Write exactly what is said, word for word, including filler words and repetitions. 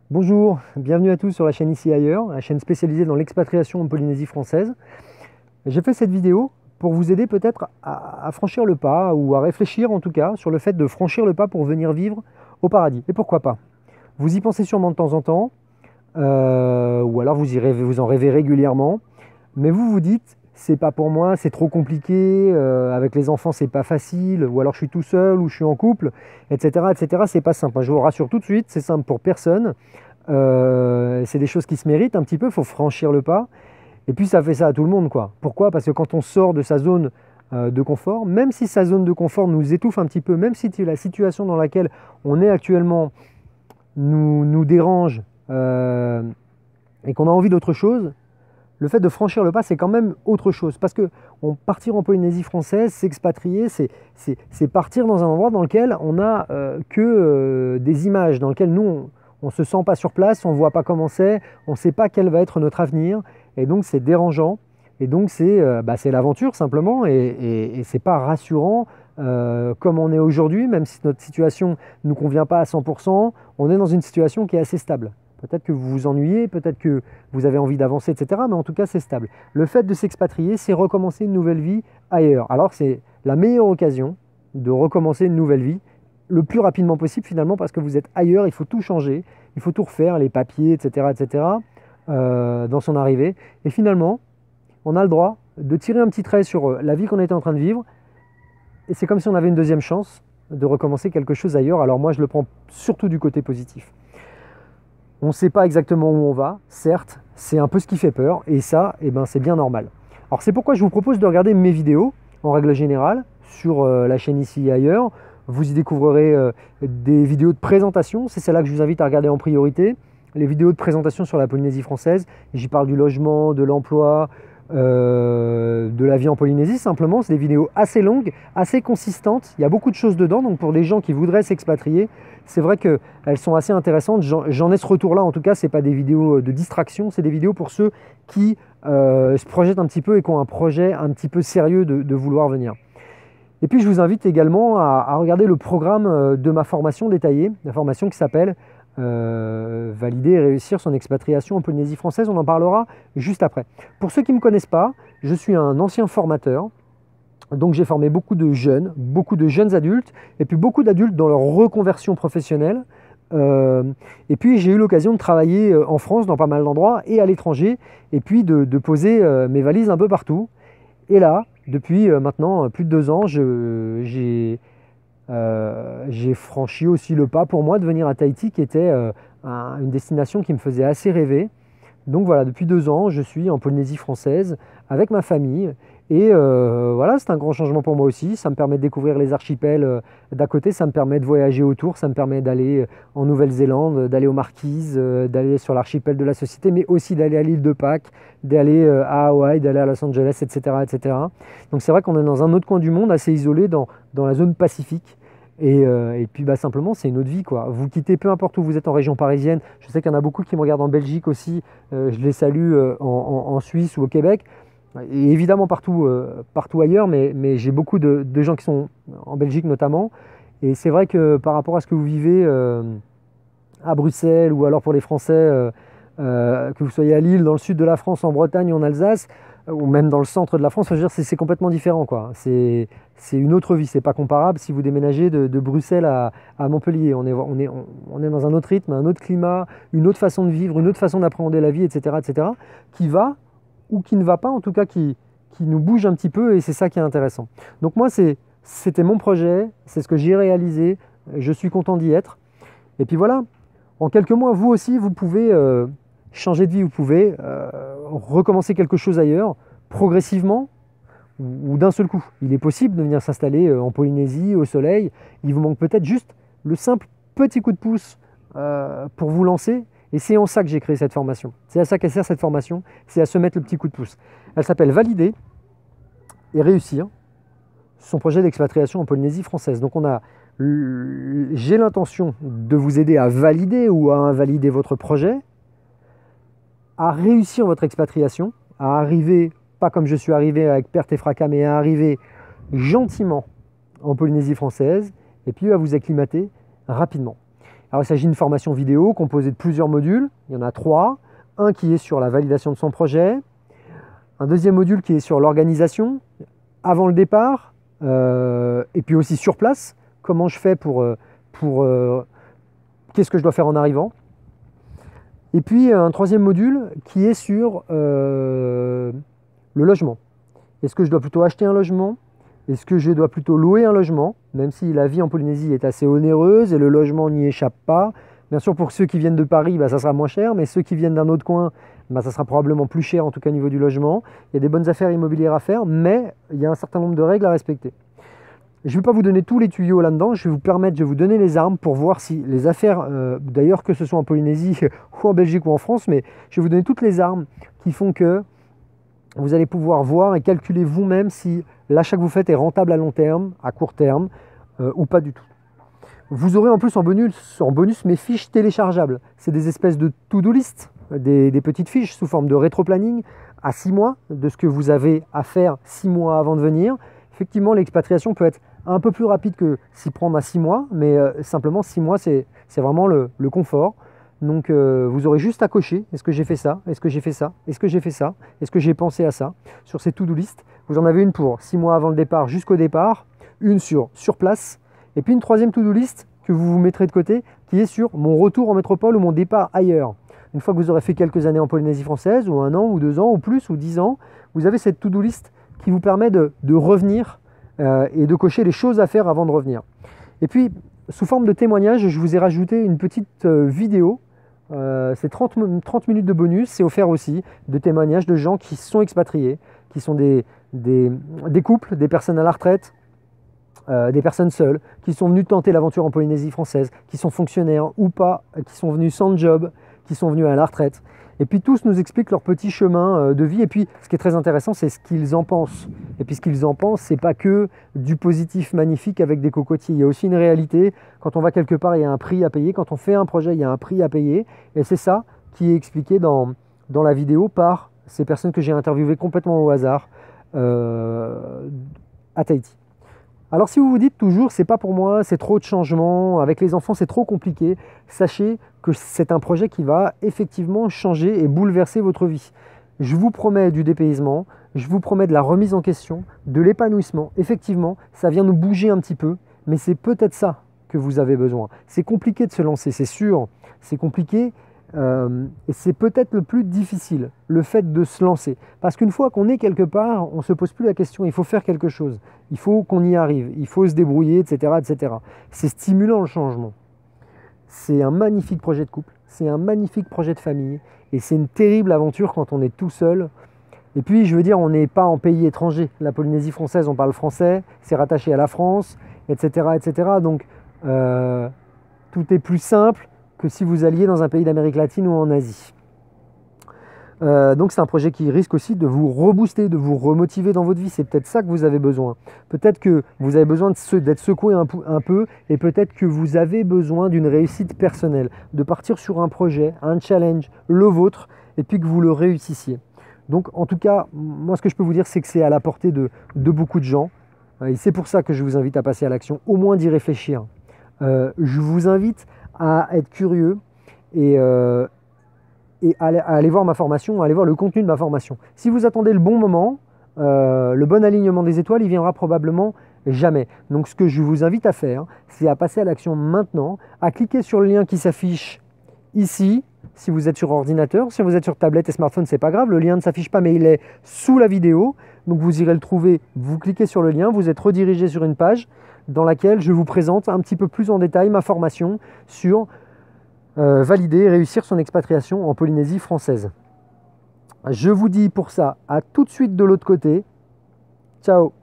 Bonjour, bienvenue à tous sur la chaîne Ici et Ailleurs, la chaîne spécialisée dans l'expatriation en Polynésie française. J'ai fait cette vidéo pour vous aider peut-être à, à franchir le pas, ou à réfléchir en tout cas, sur le fait de franchir le pas pour venir vivre au paradis. Et pourquoi pas? Vous y pensez sûrement de temps en temps, euh, ou alors vous, y rêvez, vous en rêvez régulièrement, mais vous vous dites, c'est pas pour moi, c'est trop compliqué, euh, avec les enfants c'est pas facile, ou alors je suis tout seul, ou je suis en couple, et cetera, et cetera. C'est pas simple. Je vous rassure tout de suite, c'est simple pour personne. Euh, c'est des choses qui se méritent un petit peu, il faut franchir le pas. Et puis ça fait ça à tout le monde, quoi. Pourquoi? Parce que quand on sort de sa zone euh, de confort, même si sa zone de confort nous étouffe un petit peu, même si la situation dans laquelle on est actuellement nous, nous dérange euh, et qu'on a envie d'autre chose, le fait de franchir le pas, c'est quand même autre chose. Parce que on, partir en Polynésie française, s'expatrier, c'est partir dans un endroit dans lequel on n'a euh, que euh, des images, dans lequel nous, on ne se sent pas sur place, on ne voit pas comment c'est, on ne sait pas quel va être notre avenir. Et donc, c'est dérangeant. Et donc, c'est euh, bah, l'aventure simplement. Et, et, et ce n'est pas rassurant euh, comme on est aujourd'hui, même si notre situation ne nous convient pas à cent pour cent, on est dans une situation qui est assez stable. Peut-être que vous vous ennuyez, peut-être que vous avez envie d'avancer, et cetera. Mais en tout cas, c'est stable. Le fait de s'expatrier, c'est recommencer une nouvelle vie ailleurs. Alors, c'est la meilleure occasion de recommencer une nouvelle vie le plus rapidement possible, finalement, parce que vous êtes ailleurs, il faut tout changer, il faut tout refaire, les papiers, et cetera, et cetera, euh, dans son arrivée. Et finalement, on a le droit de tirer un petit trait sur la vie qu'on était en train de vivre. Et c'est comme si on avait une deuxième chance de recommencer quelque chose ailleurs. Alors moi, je le prends surtout du côté positif. On ne sait pas exactement où on va, certes, c'est un peu ce qui fait peur, et ça, eh ben, c'est bien normal. Alors c'est pourquoi je vous propose de regarder mes vidéos, en règle générale, sur euh, la chaîne Ici et Ailleurs. Vous y découvrirez euh, des vidéos de présentation, c'est celle-là que je vous invite à regarder en priorité. Les vidéos de présentation sur la Polynésie française, j'y parle du logement, de l'emploi, euh, de la vie en Polynésie simplement. C'est des vidéos assez longues, assez consistantes, il y a beaucoup de choses dedans, donc pour les gens qui voudraient s'expatrier, c'est vrai qu'elles sont assez intéressantes. J'en ai ce retour-là, en tout cas, ce n'est pas des vidéos de distraction, c'est des vidéos pour ceux qui euh, se projettent un petit peu et qui ont un projet un petit peu sérieux de, de vouloir venir. Et puis je vous invite également à, à regarder le programme de ma formation détaillée, la formation qui s'appelle euh, « Valider et réussir son expatriation en Polynésie française ». On en parlera juste après. Pour ceux qui ne me connaissent pas, je suis un ancien formateur. Donc j'ai formé beaucoup de jeunes, beaucoup de jeunes adultes, et puis beaucoup d'adultes dans leur reconversion professionnelle. Euh, et puis j'ai eu l'occasion de travailler en France dans pas mal d'endroits et à l'étranger, et puis de, de poser euh, mes valises un peu partout. Et là, depuis euh, maintenant plus de deux ans, j'ai euh, franchi aussi le pas pour moi de venir à Tahiti, qui était euh, un, une destination qui me faisait assez rêver. Donc voilà, depuis deux ans, je suis en Polynésie française avec ma famille. Et euh, voilà, c'est un grand changement pour moi aussi. Ça me permet de découvrir les archipels euh, d'à côté, ça me permet de voyager autour, ça me permet d'aller en Nouvelle-Zélande, d'aller aux Marquises, euh, d'aller sur l'archipel de la Société, mais aussi d'aller à l'île de Pâques, d'aller euh, à Hawaï, d'aller à Los Angeles, et cetera, et cetera. Donc c'est vrai qu'on est dans un autre coin du monde, assez isolé, dans, dans la zone Pacifique. Et, euh, et puis bah, simplement, c'est une autre vie, quoi. Vous quittez, peu importe où vous êtes en région parisienne. Je sais qu'il y en a beaucoup qui me regardent en Belgique aussi. Euh, je les salue euh, en, en, en Suisse ou au Québec. Et évidemment partout, euh, partout ailleurs, mais, mais j'ai beaucoup de, de gens qui sont en Belgique notamment. Et c'est vrai que par rapport à ce que vous vivez euh, à Bruxelles, ou alors pour les Français, euh, euh, que vous soyez à Lille, dans le sud de la France, en Bretagne ou en Alsace, ou même dans le centre de la France, c'est complètement différent, quoi. C'est une autre vie, c'est pas comparable si vous déménagez de, de Bruxelles à, à Montpellier. On est, on, est, on est dans un autre rythme, un autre climat, une autre façon de vivre, une autre façon d'appréhender la vie, et cetera, et cetera, qui va, ou qui ne va pas, en tout cas qui, qui nous bouge un petit peu, et c'est ça qui est intéressant. Donc moi, c'était mon projet, c'est ce que j'ai réalisé, je suis content d'y être. Et puis voilà, en quelques mois, vous aussi, vous pouvez euh, changer de vie, vous pouvez euh, recommencer quelque chose ailleurs, progressivement, ou, ou d'un seul coup. Il est possible de venir s'installer en Polynésie, au soleil. Il vous manque peut-être juste le simple petit coup de pouce euh, pour vous lancer. Et c'est en ça que j'ai créé cette formation. C'est à ça qu'elle sert, cette formation, c'est à se mettre le petit coup de pouce. Elle s'appelle « Valider et réussir son projet d'expatriation en Polynésie française ». Donc on a, j'ai l'intention de vous aider à valider ou à invalider votre projet, à réussir votre expatriation, à arriver, pas comme je suis arrivé avec perte et fracas, mais à arriver gentiment en Polynésie française, et puis à vous acclimater rapidement. Alors il s'agit d'une formation vidéo composée de plusieurs modules, il y en a trois. Un qui est sur la validation de son projet, un deuxième module qui est sur l'organisation, avant le départ, euh, et puis aussi sur place, comment je fais pour... pour euh, qu'est-ce que je dois faire en arrivant. Et puis un troisième module qui est sur euh, le logement. Est-ce que je dois plutôt acheter un logement? Est-ce que je dois plutôt louer un logement? Même si la vie en Polynésie est assez onéreuse et le logement n'y échappe pas. Bien sûr, pour ceux qui viennent de Paris, bah, ça sera moins cher, mais ceux qui viennent d'un autre coin, bah, ça sera probablement plus cher, en tout cas au niveau du logement. Il y a des bonnes affaires immobilières à faire, mais il y a un certain nombre de règles à respecter. Je ne vais pas vous donner tous les tuyaux là-dedans, je vais vous permettre, je vais vous donner les armes pour voir si les affaires, euh, d'ailleurs que ce soit en Polynésie ou en Belgique ou en France, mais je vais vous donner toutes les armes qui font que vous allez pouvoir voir et calculer vous-même si l'achat que vous faites est rentable à long terme, à court terme, euh, ou pas du tout. Vous aurez en plus en bonus, en bonus mes fiches téléchargeables. C'est des espèces de to-do list, des, des petites fiches sous forme de rétro-planning à six mois, de ce que vous avez à faire six mois avant de venir. Effectivement, l'expatriation peut être un peu plus rapide que s'y prendre à six mois, mais euh, simplement six mois, c'est vraiment le, le confort. Donc euh, vous aurez juste à cocher, est-ce que j'ai fait ça, est-ce que j'ai fait ça, est-ce que j'ai fait ça, est-ce que j'ai pensé à ça, sur ces to-do list. Vous en avez une pour six mois avant le départ jusqu'au départ, une sur sur place, et puis une troisième to-do list que vous vous mettrez de côté, qui est sur mon retour en métropole ou mon départ ailleurs. Une fois que vous aurez fait quelques années en Polynésie française, ou un an, ou deux ans, ou plus, ou dix ans, vous avez cette to-do list qui vous permet de, de revenir euh, et de cocher les choses à faire avant de revenir. Et puis, sous forme de témoignage, je vous ai rajouté une petite euh, vidéo. Euh, c'est trente, trente minutes de bonus, c'est offert aussi, de témoignages de gens qui sont expatriés, qui sont des, des, des couples, des personnes à la retraite, euh, des personnes seules, qui sont venus tenter l'aventure en Polynésie française, qui sont fonctionnaires ou pas, qui sont venus sans job, qui sont venus à la retraite. Et puis tous nous expliquent leur petit chemin de vie. Et puis ce qui est très intéressant, c'est ce qu'ils en pensent. Et puis ce qu'ils en pensent, c'est pas que du positif magnifique avec des cocotiers. Il y a aussi une réalité. Quand on va quelque part, il y a un prix à payer. Quand on fait un projet, il y a un prix à payer. Et c'est ça qui est expliqué dans, dans la vidéo par ces personnes que j'ai interviewées complètement au hasard euh, à Tahiti. Alors si vous vous dites toujours, c'est pas pour moi, c'est trop de changements, avec les enfants c'est trop compliqué, sachez que c'est un projet qui va effectivement changer et bouleverser votre vie. Je vous promets du dépaysement, je vous promets de la remise en question, de l'épanouissement. Effectivement, ça vient nous bouger un petit peu, mais c'est peut-être ça que vous avez besoin. C'est compliqué de se lancer, c'est sûr, c'est compliqué. Euh, et c'est peut-être le plus difficile, le fait de se lancer. Parce qu'une fois qu'on est quelque part, on ne se pose plus la question, il faut faire quelque chose, il faut qu'on y arrive, il faut se débrouiller, et cetera et cetera. C'est stimulant le changement. C'est un magnifique projet de couple, c'est un magnifique projet de famille, et c'est une terrible aventure quand on est tout seul. Et puis, je veux dire, on n'est pas en pays étranger. La Polynésie française, on parle français, c'est rattaché à la France, et cetera et cetera. Donc, euh, tout est plus simple que si vous alliez dans un pays d'Amérique latine ou en Asie. Euh, donc c'est un projet qui risque aussi de vous rebooster, de vous remotiver dans votre vie. C'est peut-être ça que vous avez besoin. Peut-être que vous avez besoin d'être secoué un, un peu et peut-être que vous avez besoin d'une réussite personnelle, de partir sur un projet, un challenge, le vôtre, et puis que vous le réussissiez. Donc en tout cas, moi ce que je peux vous dire, c'est que c'est à la portée de, de beaucoup de gens. Et c'est pour ça que je vous invite à passer à l'action, au moins d'y réfléchir. Euh, je vous invite à être curieux et, euh, et à, à aller voir ma formation, à aller voir le contenu de ma formation. Si vous attendez le bon moment, euh, le bon alignement des étoiles, il viendra probablement jamais. Donc ce que je vous invite à faire, c'est à passer à l'action maintenant, à cliquer sur le lien qui s'affiche ici, si vous êtes sur ordinateur. Si vous êtes sur tablette et smartphone, c'est pas grave, le lien ne s'affiche pas, mais il est sous la vidéo. Donc vous irez le trouver, vous cliquez sur le lien, vous êtes redirigé sur une page dans laquelle je vous présente un petit peu plus en détail ma formation sur euh, valider et réussir son expatriation en Polynésie française. Je vous dis pour ça à tout de suite de l'autre côté. Ciao!